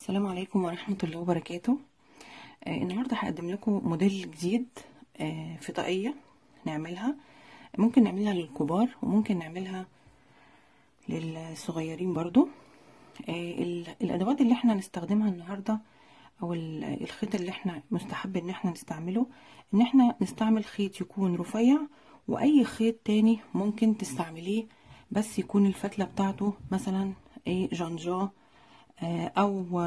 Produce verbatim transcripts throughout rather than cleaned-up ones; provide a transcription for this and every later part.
السلام عليكم ورحمة الله وبركاته. آه النهاردة هقدم لكم موديل جديد آه في طاقية نعملها. ممكن نعملها للكبار وممكن نعملها للصغيرين برضو. آه الأدوات اللي احنا هنستخدمها النهاردة أو الخيط اللي احنا مستحب ان احنا نستعمله ان احنا نستعمل خيط يكون رفيع، وأي خيط تاني ممكن تستعمليه بس يكون الفتلة بتاعته مثلا ايه جنجاه او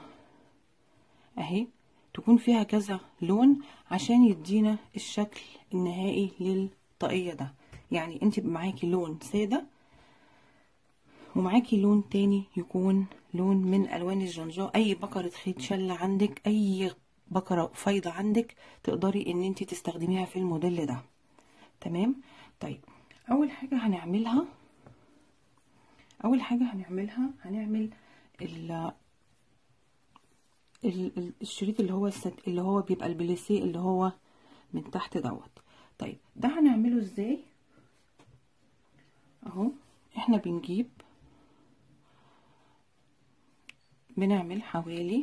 اهي تكون فيها كذا لون عشان يدينا الشكل النهائي للطاقية ده. يعني انت معاكي لون سادة ومعاكي لون تاني يكون لون من الوان الجنجاه، اي بكرة خيط شلة عندك، اي بكرة فايضة عندك تقدري ان انت تستخدميها في الموديل ده. تمام. طيب اول حاجة هنعملها اول حاجة هنعملها هنعمل ال الشريط اللي هو الست اللي هو بيبقى البليسيه اللي هو من تحت دوت. طيب ده هنعمله ازاي؟ اهو احنا بنجيب بنعمل حوالي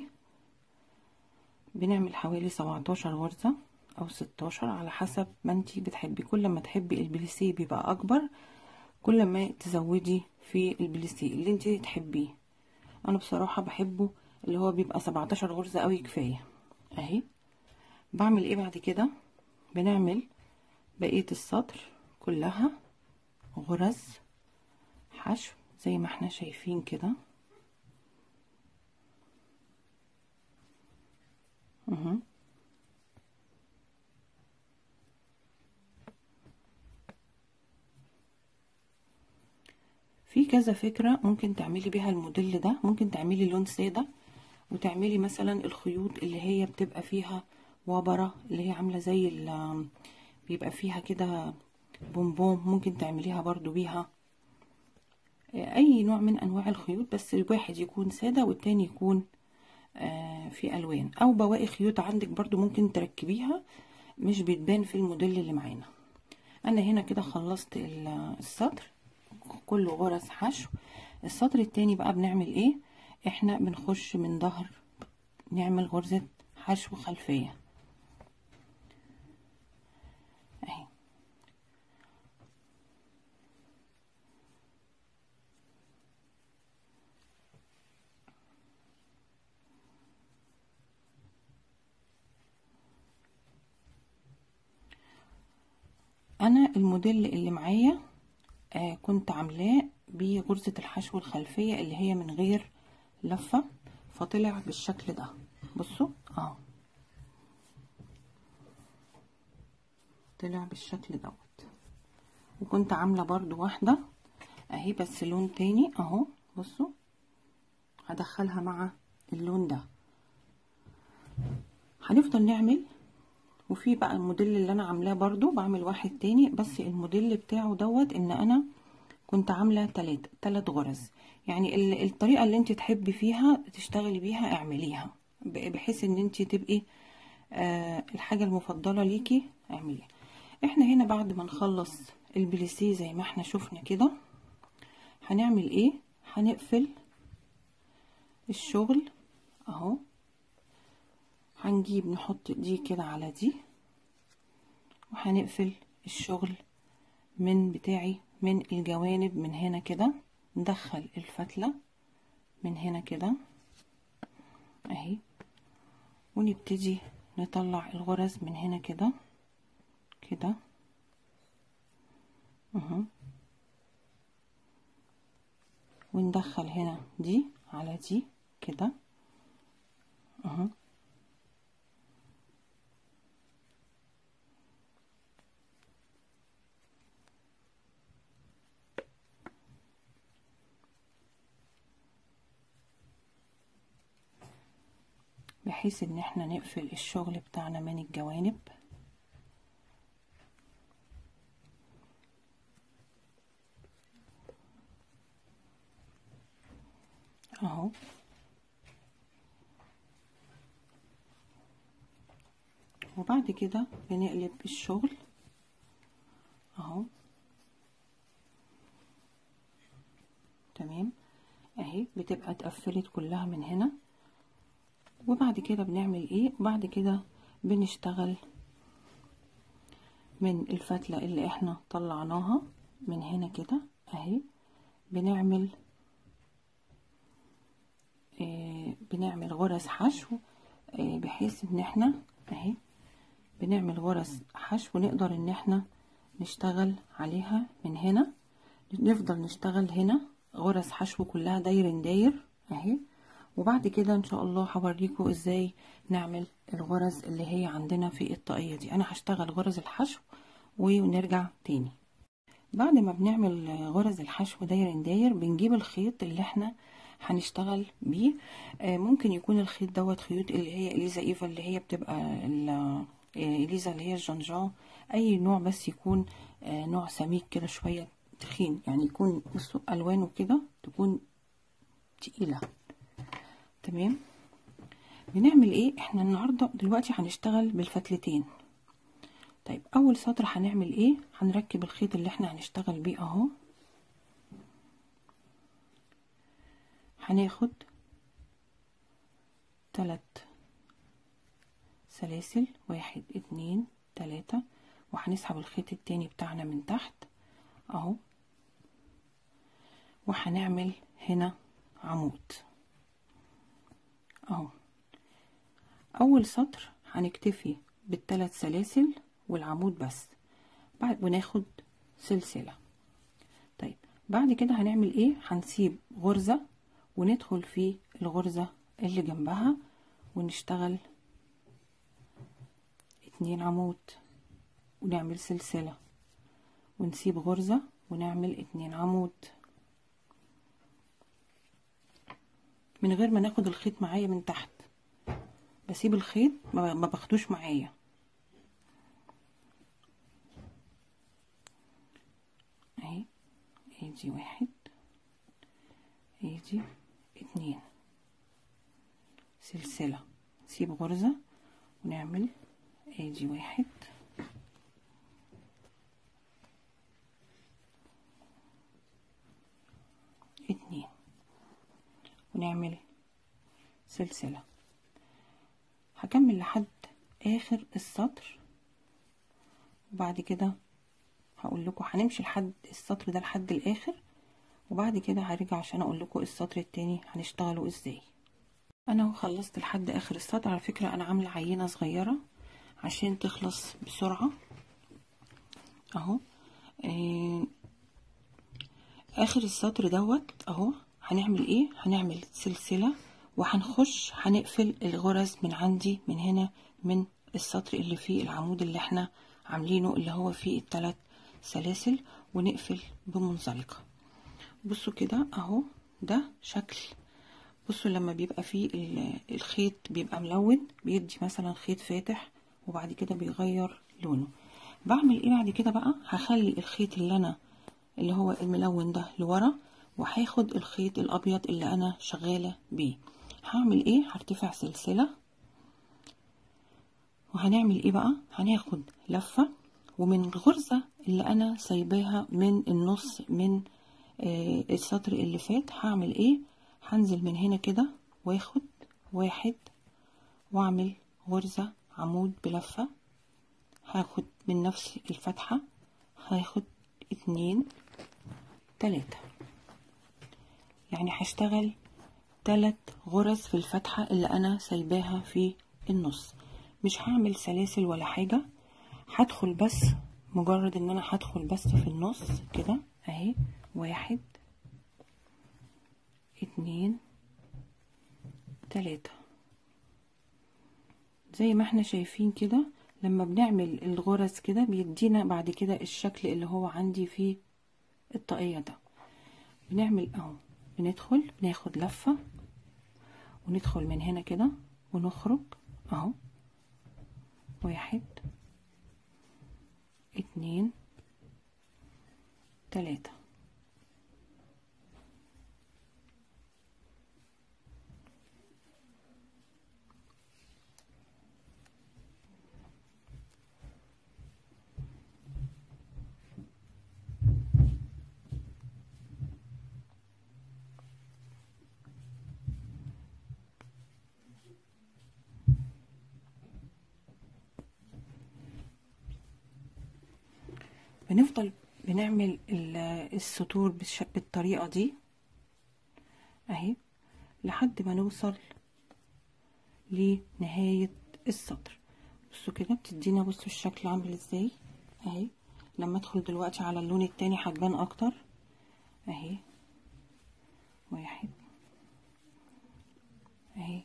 بنعمل حوالي سبعتاشر غرزة او ستاشر على حسب ما انتي بتحبي. كل ما تحبي البليسيه بيبقى اكبر، كل ما تزودي في البليسيه اللي انتي تحبيه. انا بصراحة بحبه اللي هو بيبقى سبعتاشر غرزة قوي كفاية. اهي بعمل ايه بعد كده؟ بنعمل بقية السطر كلها غرز حشو زي ما احنا شايفين كده. اهو في كذا فكرة ممكن تعملي بيها الموديل ده. ممكن تعملي لون سادة وتعملي مثلا الخيوط اللي هي بتبقى فيها وبرة اللي هي عاملة زي ال بيبقى فيها كده بومبوم، ممكن تعمليها برضو بيها اي نوع من انواع الخيوط، بس الواحد يكون سادة والتاني يكون آه في الوان، او بواقي خيوط عندك برضو ممكن تركبيها مش بتبان في الموديل اللي معانا. انا هنا كده خلصت السطر كله غرز حشو. السطر التاني بقى بنعمل ايه؟ احنا بنخش من ظهر نعمل غرزة حشو خلفية اهي. انا الموديل اللي معايا آه كنت عاملاه بغرزة الحشو الخلفية اللي هي من غير لفة، فطلع بالشكل ده. بصوا اهو طلع بالشكل دوت. وكنت عاملة برضو واحدة اهي بس لون تاني اهو. بصوا هدخلها مع اللون ده. هنفضل نعمل. وفي بقى الموديل اللي انا عاملاه برضو بعمل واحد تاني، بس الموديل بتاعه دوت ان انا كنت عامله تلاتة تلات غرز. يعني الطريقه اللي انت تحبي فيها تشتغلي بيها اعمليها بحيث ان انت تبقي آه الحاجه المفضله ليكي اعمليها. احنا هنا بعد ما نخلص البليسيه زي ما احنا شفنا كده هنعمل ايه؟ هنقفل الشغل اهو. هنجيب نحط دي كده على دي وهنقفل الشغل من بتاعي من الجوانب من هنا كده. ندخل الفتلة من هنا كده اهي ونبتدي نطلع الغرز من هنا كده كده اهو، وندخل هنا دي على دي كده اهو. بحيث ان احنا نقفل الشغل بتاعنا من الجوانب اهو. وبعد كده بنقلب الشغل اهو. تمام اهي بتبقى اتقفلت كلها من هنا وبعد كده بنعمل ايه؟ وبعد كده بنشتغل من الفتلة اللي احنا طلعناها من هنا كده اهي، بنعمل آه بنعمل غرز حشو آه بحيث ان احنا اهي بنعمل غرز حشو نقدر ان احنا نشتغل عليها من هنا. نفضل نشتغل هنا غرز حشو كلها داير داير اهي. وبعد كده ان شاء الله هوريكم ازاي نعمل الغرز اللي هي عندنا في الطاقية دي. انا هشتغل غرز الحشو ونرجع تاني. بعد ما بنعمل غرز الحشو داير داير بنجيب الخيط اللي احنا هنشتغل بيه. آه ممكن يكون الخيط دوت خيوط اللي هي اليزا ايفا اللي هي بتبقى اليزا اللي هي الجنجان، اي نوع بس يكون آه نوع سميك كده شويه تخين، يعني يكون بصوا الوانه كده تكون تقيله. تمام. بنعمل ايه احنا النهارده دلوقتي؟ هنشتغل بالفتلتين. طيب اول سطر هنعمل ايه؟ هنركب الخيط اللي احنا هنشتغل بيه اهو. هناخد تلات سلاسل، واحد اتنين تلاتة، وهنسحب الخيط التاني بتاعنا من تحت اهو، وهنعمل هنا عمود اهو. اول سطر هنكتفي بالثلاث سلاسل والعمود بس، بعد وناخد سلسلة. طيب بعد كده هنعمل ايه؟ هنسيب غرزة وندخل في الغرزة اللي جنبها ونشتغل اتنين عمود ونعمل سلسلة، ونسيب غرزة ونعمل اتنين عمود من غير ما ناخد الخيط معايا من تحت. بسيب الخيط ما باخدوش معايا اهي. ادي واحد، ادي اتنين، سلسلة، نسيب غرزة ونعمل ادي واحد، اتنين، ونعمل سلسلة. هكمل لحد اخر السطر، وبعد كده هقول لكم هنمشي لحد السطر ده لحد الاخر، وبعد كده هرجع عشان اقول لكم السطر التاني هنشتغله ازاي. انا اهو خلصت لحد اخر السطر. على فكرة انا عاملة عينة صغيرة عشان تخلص بسرعة اهو. آه اخر السطر دوت اهو هنعمل ايه؟ هنعمل سلسلة وهنخش هنقفل الغرز من عندي من هنا من السطر اللي فيه العمود اللي احنا عاملينه اللي هو فيه الثلاث سلاسل، ونقفل بمنزلقة. بصوا كده اهو ده شكل. بصوا لما بيبقى فيه الخيط بيبقى ملون بيدي مثلا خيط فاتح وبعد كده بيغير لونه. بعمل ايه بعد كده بقى؟ هخلي الخيط اللي انا اللي هو الملون ده لورا، وهاخد الخيط الابيض اللي انا شغالة بيه. هعمل ايه؟ هرتفع سلسلة، وهنعمل ايه بقى؟ هناخد لفة، ومن الغرزة اللي انا سايباها من النص من آه السطر اللي فات هعمل ايه؟ هنزل من هنا كده واخد واحد واعمل غرزة عمود بلفة، هاخد من نفس الفتحة هاخد اتنين تلاتة، يعني هشتغل تلات غرز في الفتحة اللي انا سايباها في النص. مش هعمل سلاسل ولا حاجة، هدخل بس مجرد ان انا هدخل بس في النص كده اهي. واحد اتنين تلاتة، زي ما احنا شايفين كده. لما بنعمل الغرز كده بيدينا بعد كده الشكل اللي هو عندي في الطاقية ده. بنعمل اهو، بندخل بناخد لفة وندخل من هنا كده ونخرج اهو. واحد اتنين تلاتة، بنفضل بنعمل السطور بالطريقة دي اهي لحد ما نوصل لنهاية السطر. بصوا كده بتدينا، بصوا الشكل عامل ازاي اهي. لما ادخل دلوقتي على اللون التاني هتبان اكتر اهي. واحد اهي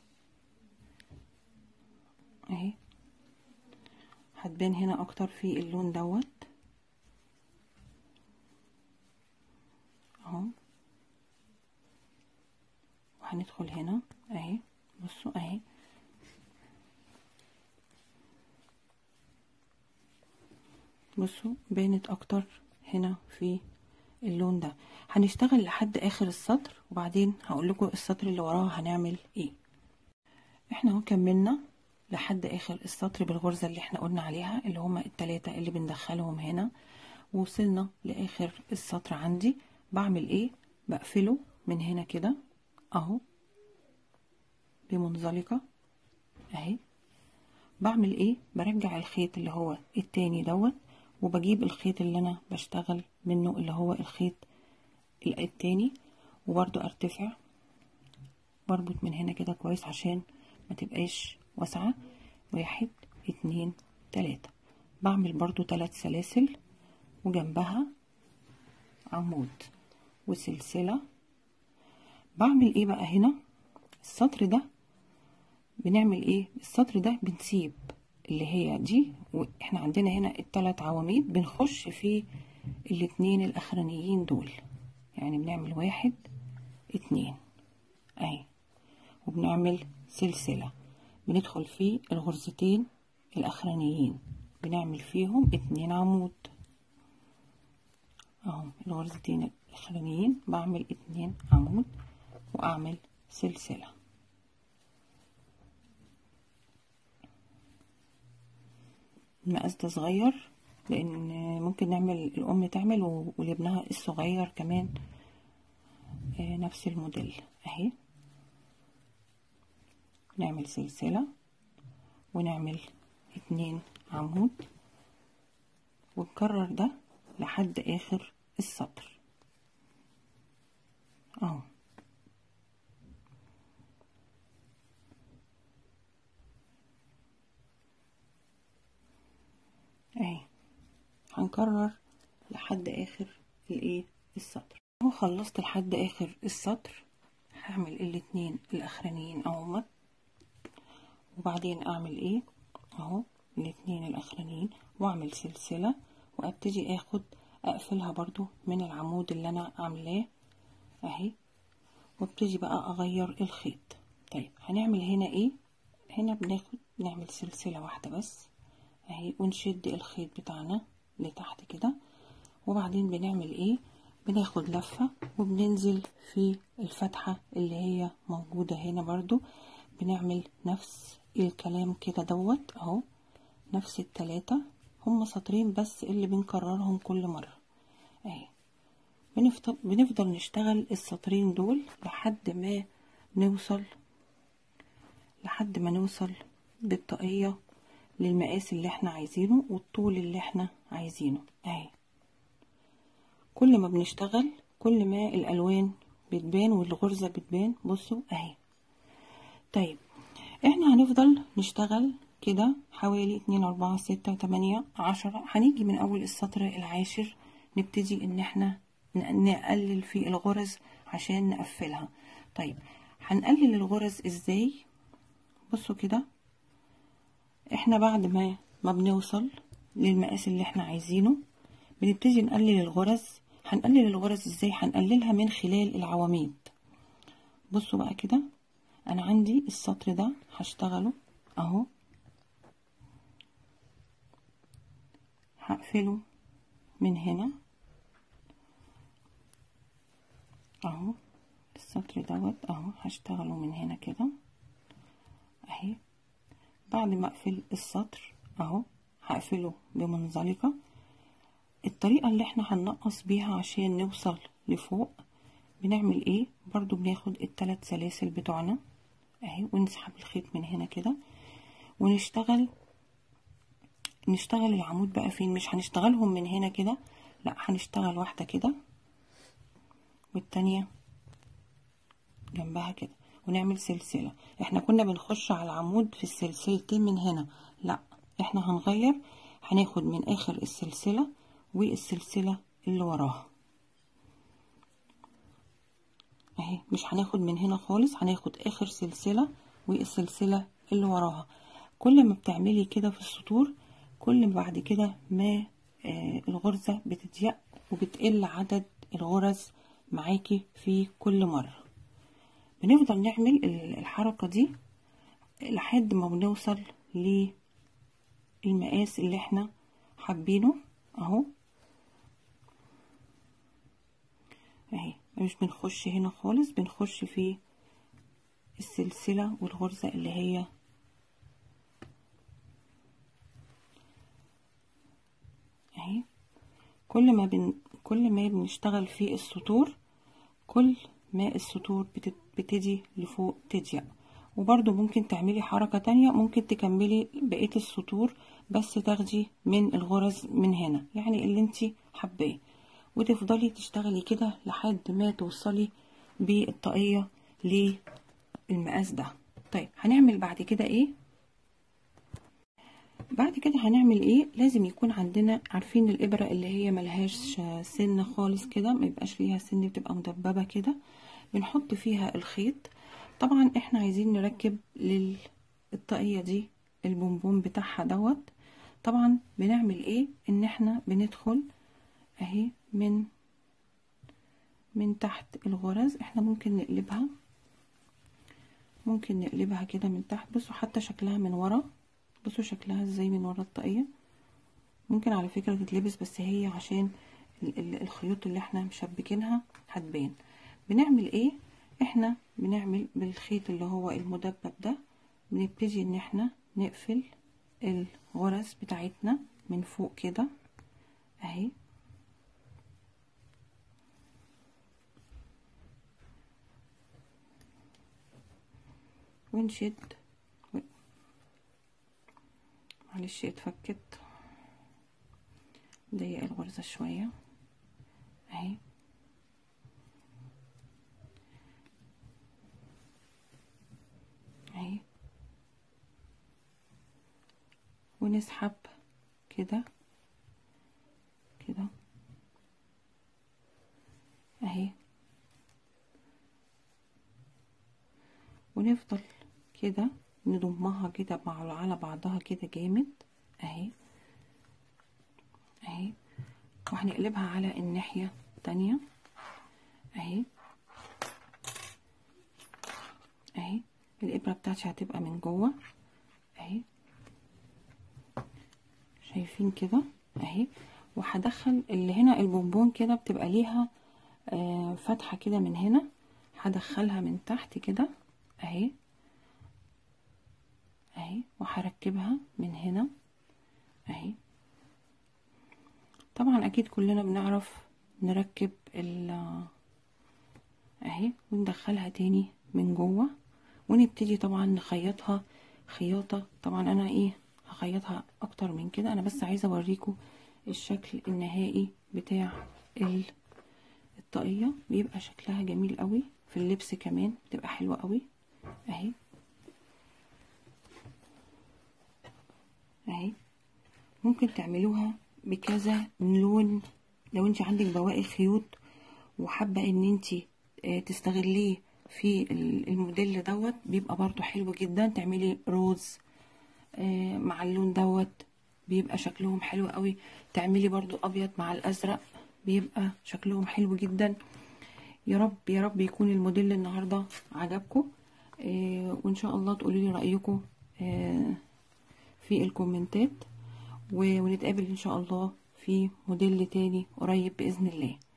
اهي، هتبان هنا اكتر في اللون دوت اهو. وهندخل هنا اهي، بصوا اهي بصوا بانت اكتر هنا في اللون ده. هنشتغل لحد اخر السطر وبعدين هقول لكم السطر اللي وراه هنعمل ايه. احنا اهو كملنا لحد اخر السطر بالغرزة اللي احنا قلنا عليها اللي هما التلاتة اللي بندخلهم هنا، ووصلنا لاخر السطر. عندي بعمل ايه؟ بقفله من هنا كده اهو بمنزلقة اهي. بعمل ايه؟ برجع الخيط اللي هو التاني دوت وبجيب الخيط اللي انا بشتغل منه اللي هو الخيط التاني، وبرضو ارتفع بربط من هنا كده كويس عشان ما تبقاش واسعة. واحد اتنين تلاتة، بعمل برضو تلات سلاسل وجنبها عمود وسلسلة. بعمل ايه بقى هنا؟ السطر ده بنعمل ايه؟ السطر ده بنسيب اللي هي دي، واحنا عندنا هنا التلات عواميد بنخش في الاتنين الاخرانيين دول، يعني بنعمل واحد اتنين اهي، وبنعمل سلسلة بندخل في الغرزتين الاخرانيين بنعمل فيهم اتنين عمود اهو. الغرزتين الاخرانيين بعمل اتنين عمود واعمل سلسلة. المقاس ده صغير لان ممكن نعمل الام تعمل ولابنها الصغير كمان نفس الموديل اهي. نعمل سلسلة ونعمل اتنين عمود ونكرر ده لحد اخر السطر اهو. اهي هنكرر لحد اخر الايه السطر اهو. خلصت لحد اخر السطر، هعمل الاتنين الاخرانيين اهمت وبعدين اعمل ايه اهو الاتنين الاخرانيين واعمل سلسلة وابتدي اخد اقفلها برضو من العمود اللي انا عاملاه اهي، وابتدي بقى اغير الخيط. طيب هنعمل هنا ايه؟ هنا بناخد نعمل سلسلة واحدة بس اهي ونشد الخيط بتاعنا لتحت كده، وبعدين بنعمل ايه؟ بناخد لفة وبننزل في الفتحة اللي هي موجودة هنا برضو، بنعمل نفس الكلام كده دوت اهو. نفس التلاتة، هم سطرين بس اللي بنكررهم كل مرة اهي. بنفضل بنفضل نشتغل السطرين دول لحد ما نوصل لحد ما نوصل بالطاقية للمقاس اللي احنا عايزينه والطول اللي احنا عايزينه اهي. كل ما بنشتغل كل ما الالوان بتبان والغرزة بتبان. بصوا اهي. طيب احنا هنفضل نشتغل كده حوالي اتنين اربعة ستة تمانية عشرة. هنيجي من اول السطر العاشر نبتدي ان احنا نقلل في الغرز عشان نقفلها. طيب هنقلل الغرز ازاي؟ بصوا كده، احنا بعد ما ما بنوصل للمقاس اللي احنا عايزينه بنبتدي نقلل الغرز. هنقلل الغرز ازاي؟ هنقللها من خلال العواميد. بصوا بقى كده، انا عندي السطر ده هشتغله اهو، هقفله من هنا اهو. السطر دوت اهو هشتغله من هنا كده اهي. بعد ما اقفل السطر اهو هقفله بمنزلقة. الطريقة اللي احنا هننقص بيها عشان نوصل لفوق بنعمل ايه؟ برضو بناخد التلات سلاسل بتوعنا اهي ونسحب الخيط من هنا كده ونشتغل نشتغل العمود بقى فين؟ مش هنشتغلهم من هنا كده، لا، هنشتغل واحدة كده والتانية جنبها كده ونعمل سلسلة. احنا كنا بنخش على العمود في السلسلتين من هنا، لا احنا هنغير، هناخد من اخر السلسلة والسلسلة اللي وراها اهي، مش هناخد من هنا خالص، هناخد اخر سلسلة والسلسلة اللي وراها. كل ما بتعملي كده في السطور، كل ما بعد كده ما آه الغرزة بتضيق وبتقل عدد الغرز معاكي في كل مرة. بنفضل نعمل الحركة دي لحد ما بنوصل للمقاس اللي احنا حابينه اهو اهي. مش بنخش هنا خالص، بنخش في السلسلة والغرزة اللي هي اهي. كل ما بن كل ما بنشتغل في السطور، كل ما السطور بتت... بتدي لفوق تضيق. وبرضو ممكن تعملي حركة تانية، ممكن تكملي بقية السطور بس تاخدي من الغرز من هنا، يعني اللي انتي حباه، وتفضلي تشتغلي كده لحد ما توصلي بالطاقية للمقاس ده. طيب هنعمل بعد كده ايه؟ بعد كده هنعمل ايه؟ لازم يكون عندنا، عارفين الابرة اللي هي ملهاش سن خالص كده، ما يبقاش ليها سن، بتبقى مدببة كده، بنحط فيها الخيط. طبعا احنا عايزين نركب للطاقية دي البونبون بتاعها دوت. طبعا بنعمل ايه؟ ان احنا بندخل اهي من من تحت الغرز. احنا ممكن نقلبها، ممكن نقلبها كده من تحت. بصوا حتى شكلها من ورا، بصوا شكلها ازاي من ورا الطاقية. ممكن على فكرة تتلبس، بس هي عشان الخيوط اللي احنا مشبكينها هتبان. بنعمل ايه؟ احنا بنعمل بالخيط اللي هو المدبب ده، بنبتدي ان احنا نقفل الغرز بتاعتنا من فوق كده اهي، ونشد. معلش اتفكت، ضيق الغرزة شوية اهي اهي، ونسحب كده كده اهي، ونفضل كده نضمها كده مع على بعضها كده جامد اهي اهي. وهنقلبها على الناحية التانية اهي اهي. الابرة بتاعتي هتبقى من جوه اهي، شايفين كده اهي. وهدخل اللي هنا البونبون كده بتبقى ليها آه فتحة كده من هنا، هدخلها من تحت كده اهي اهي، وهركبها من هنا اهي. طبعا اكيد كلنا بنعرف نركب ال اهي، وندخلها تاني من جوه، ونبتدي طبعا نخيطها خياطة. طبعا انا ايه هخيطها اكتر من كده، انا بس عايزة اوريكم الشكل النهائي بتاع الطاقية. بيبقى شكلها جميل قوي في اللبس كمان، بتبقى حلوة قوي اهي اهي. ممكن تعملوها بكذا لون، لو انت عندك بواقي خيوط وحابة ان انت تستغليه في الموديل دوت، بيبقى برضو حلو جدا. تعملي روز مع اللون دوت بيبقى شكلهم حلو قوي. تعملي برضو ابيض مع الازرق بيبقى شكلهم حلو جدا. يا رب يا رب يكون الموديل النهارده عجبكم، وان شاء الله تقولوا لي رايكم في الكومنتات، ونتقابل ان شاء الله في موديل تاني قريب باذن الله.